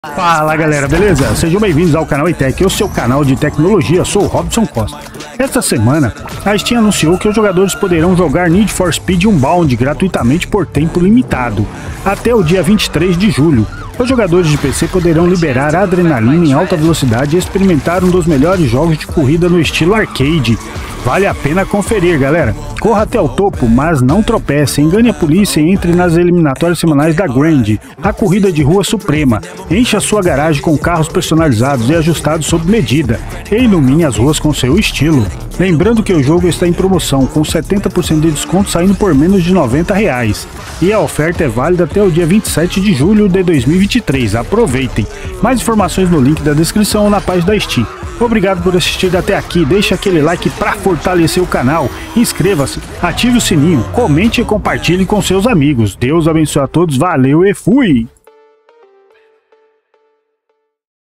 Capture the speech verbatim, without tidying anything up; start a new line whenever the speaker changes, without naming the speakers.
Fala galera, beleza? Sejam bem-vindos ao canal iTech, o seu canal de tecnologia. Sou o Robson Costa. Esta semana, a Steam anunciou que os jogadores poderão jogar Need for Speed Unbound gratuitamente por tempo limitado, até o dia vinte e três de julho. Os jogadores de P C poderão liberar adrenalina em alta velocidade e experimentar um dos melhores jogos de corrida no estilo arcade. Vale a pena conferir, galera. Corra até o topo, mas não tropece, engane a polícia e entre nas eliminatórias semanais da Grand, a corrida de rua suprema. Encha sua garagem com carros personalizados e ajustados sob medida, e ilumine as ruas com seu estilo. Lembrando que o jogo está em promoção, com setenta por cento de desconto saindo por menos de noventa reais. E a oferta é válida até o dia vinte e sete de julho de dois mil e vinte e três. Aproveitem! Mais informações no link da descrição ou na página da Steam. Obrigado por assistir até aqui, deixe aquele like para fortalecer o canal, inscreva-se, ative o sininho, comente e compartilhe com seus amigos. Deus abençoe a todos, valeu e fui!